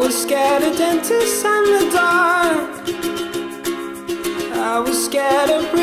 was scared of dentists and the dark. I was scared of